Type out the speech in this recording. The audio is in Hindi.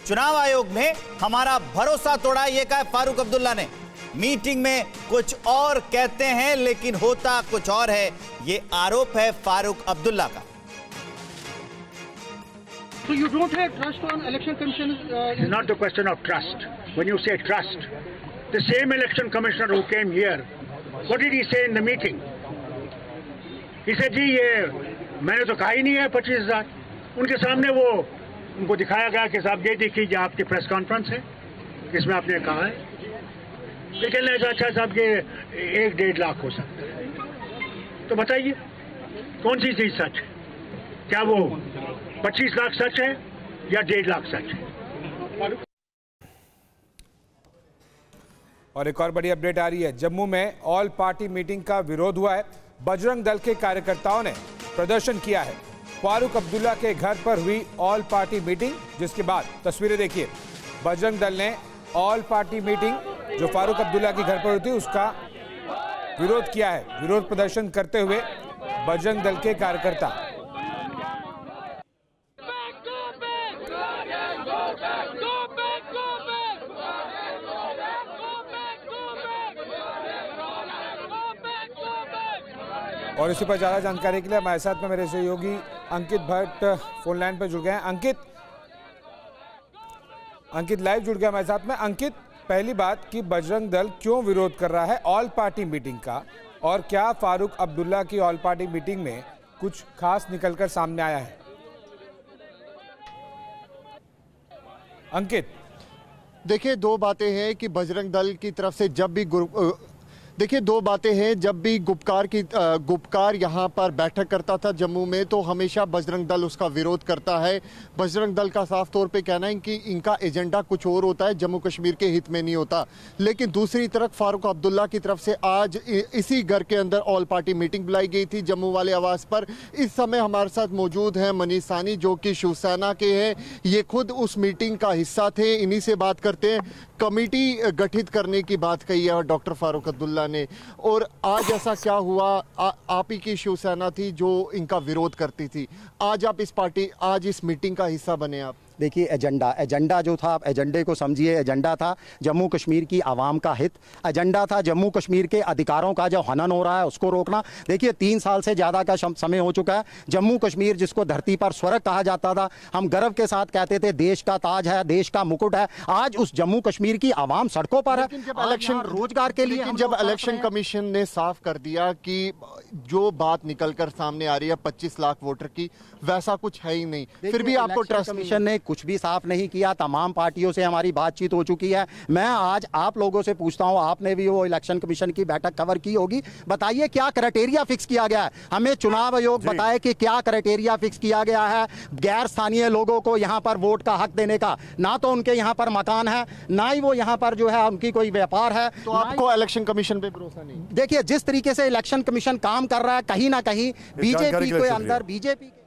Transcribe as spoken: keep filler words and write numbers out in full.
चुनाव आयोग ने हमारा भरोसा तोड़ा, ये कहा फारूक अब्दुल्ला ने। मीटिंग में कुछ और कहते हैं लेकिन होता कुछ और है, ये आरोप है फारूक अब्दुल्ला का। So you don't have trust on election commission? Uh, it's not the question of trust. When you say trust, the same election commissioner who came here, what did he say in the meeting? He said, जी ये मैंने तो कहा ही नहीं है पच्चीस हजार। उनके सामने वो उनको दिखाया गया कि साहब ये देखिए जो आपकी प्रेस कॉन्फ्रेंस है, इसमें आपने कहा है। फिर कहने लगा अच्छा साहब ये एक डेढ़ लाख हो सकता है। तो बताइए कौन सी चीज सच है? क्या वो पच्चीस लाख सच है या डेढ़ लाख सच है? और एक और बड़ी अपडेट आ रही है। जम्मू में ऑल पार्टी मीटिंग का विरोध हुआ है। बजरंग दल के कार्यकर्ताओं ने प्रदर्शन किया है। फारूक अब्दुल्ला के घर पर हुई ऑल पार्टी मीटिंग, जिसके बाद तस्वीरें देखिए। बजरंग दल ने ऑल पार्टी मीटिंग जो फारूक अब्दुल्ला के घर पर हुई थी उसका विरोध किया है। विरोध प्रदर्शन करते हुए बजरंग दल के कार्यकर्ता। और इसी पर ज़्यादा जानकारी के लिए हमारे साथ में मेरे सहयोगी अंकित भट्ट फोन लाइन पर जुड़ गए हैं। अंकित अंकित लाइव जुड़ गया हमारे साथ में। अंकित, पहली बात कि बजरंग दल क्यों विरोध कर रहा है ऑल पार्टी मीटिंग का, और क्या फारूक अब्दुल्ला की ऑल पार्टी मीटिंग में कुछ खास निकलकर सामने आया है? अंकित, देखिए दो बातें हैं कि बजरंग दल की तरफ से जब भी गुरु देखिए दो बातें हैं जब भी गुपकार की गुपकार यहाँ पर बैठक करता था जम्मू में, तो हमेशा बजरंग दल उसका विरोध करता है। बजरंग दल का साफ तौर पे कहना है कि इनका एजेंडा कुछ और होता है, जम्मू कश्मीर के हित में नहीं होता। लेकिन दूसरी तरफ फारूक अब्दुल्ला की तरफ से आज इसी घर के अंदर ऑल पार्टी मीटिंग बुलाई गई थी जम्मू वाले आवास पर। इस समय हमारे साथ मौजूद हैं मनीष सानी जो कि शिवसेना के हैं। ये खुद उस मीटिंग का हिस्सा थे। इन्हीं से बात करते हैं। कमेटी गठित करने की बात कही है डॉक्टर फारूक अब्दुल्ला ने, और आज ऐसा क्या हुआ? आ, आप ही की शिवसेना थी जो इनका विरोध करती थी, आज आप इस पार्टी आज इस मीटिंग का हिस्सा बने। आप देखिए एजेंडा एजेंडा जो था, आप एजेंडे को समझिए। एजेंडा था जम्मू कश्मीर की आवाम का हित। एजेंडा था जम्मू कश्मीर के अधिकारों का जो हनन हो रहा है उसको रोकना। देखिए तीन साल से ज़्यादा का समय हो चुका है। जम्मू कश्मीर जिसको धरती पर स्वर्ग कहा जाता था, हम गर्व के साथ कहते थे देश का ताज है, देश का मुकुट है, आज उस जम्मू कश्मीर की आवाम सड़कों पर है। इलेक्शन रोजगार के लिए जब इलेक्शन कमीशन ने साफ कर दिया कि जो बात निकलकर सामने आ रही है पच्चीस लाख वोटर की, वैसा कुछ है ही नहीं, फिर भी आपको ट्रस्ट कमीशन ने कुछ भी साफ नहीं किया। तमाम पार्टियों से हमारी बातचीत हो चुकी है। मैं आज आप लोगों से पूछता हूं, आपने भी वो इलेक्शन कमीशन की बैठक कवर की होगी, बताइए क्या क्राइटेरिया फिक्स किया गया है? हमें चुनाव आयोग बताए कि क्या क्राइटेरिया फिक्स किया गया है गैर स्थानीय लोगों को यहां पर वोट का हक देने का? ना तो उनके यहां पर मकान है, ना ही वो यहां पर जो है उनकी कोई व्यापार है। तो आपको इलेक्शन कमीशन पे भरोसा नहीं? देखिए जिस तरीके से इलेक्शन कमीशन काम कर रहा है, कहीं ना कहीं बीजेपी के अंदर बीजेपी